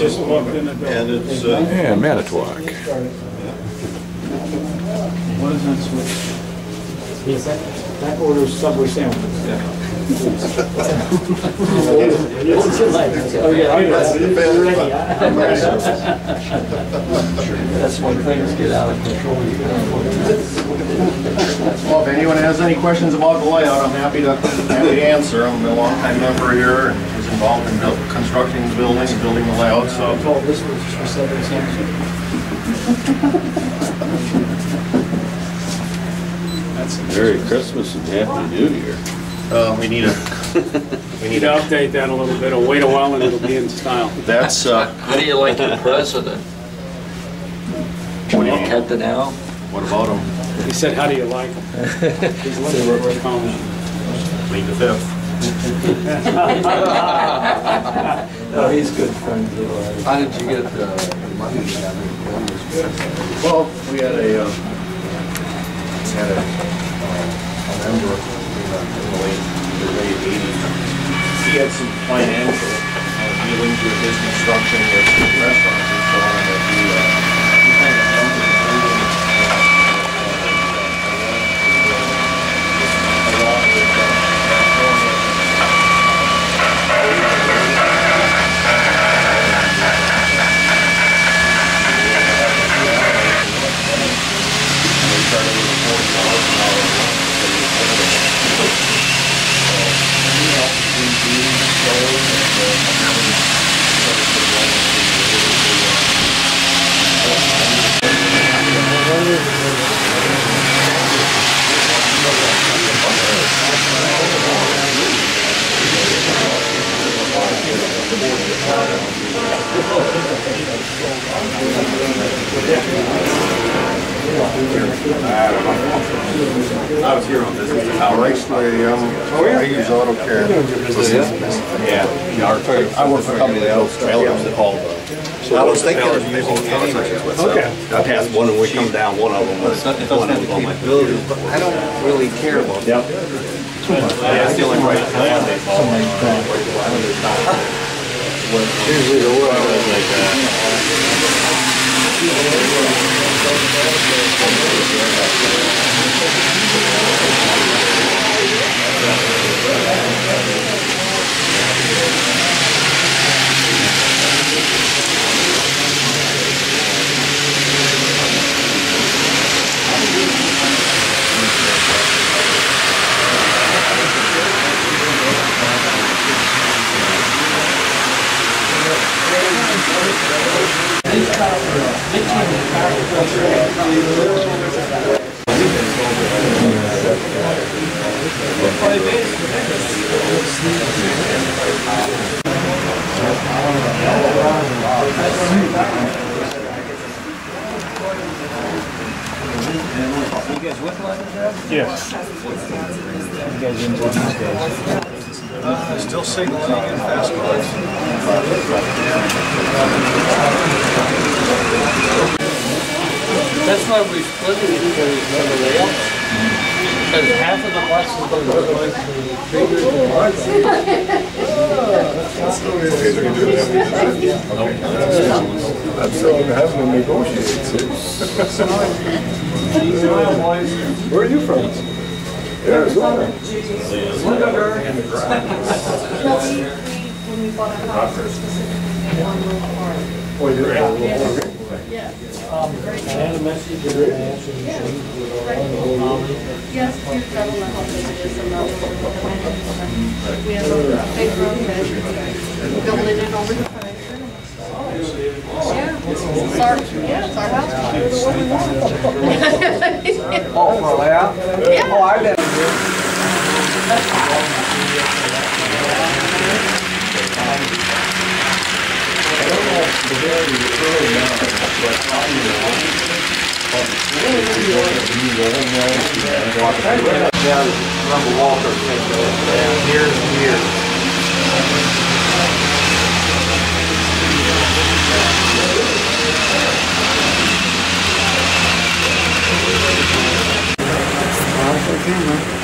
Just walked in the door. And it's, Yeah, Manitowoc. What is that switch? Yes, that orders Subway sandwiches. What would you like? Oh, yeah, That's the you're ready. That's when things get out of control. Well, if anyone has any questions about the layout, I'm happy to answer. I'm a longtime member here and was involved in constructing the building and building the layout, so. Oh, this was just for Subway sandwiches. Merry Christmas and Happy New Year. We need to update that a little bit, or wait a while and it'll be in style. That's, How do you like your president? Cattanal? what about him? He said, how do you like him? He's looking for a comment. Plead the fifth. No, he's a good friend. How did you get the money together? Well, we had a member in the late 80s. He had some financial dealings with his construction with restaurants and so on that he kind of dumped his building along with I was here on business. Actually, I use AutoCAD. Yeah. I work for a company that builds trailers that haul I was thinking of using Okay. I passed one and we come down, one of them was one of them on my building. but I don't really care about Yep. Yeah, it's the only right plan they follow. usually the way. Like that. Yes. You guys into these days? Still signaling in fast cars. That's why we split it into the layouts. Because half of the buses go to the figures and parts. Okay, so you do that. That's all having to negotiate. Where are you from? Arizona. When we bought a house, we specifically one little part. Oh, you did? Yes. I had a message in the answer machine. Yes, you've got a lot of messages and those. We have a big road bed. Building it over the fire. Yeah. It's our house. Oh, for a layout? Yeah. Oh, I bet. Yeah, remember Walter, years and years. Okay, man.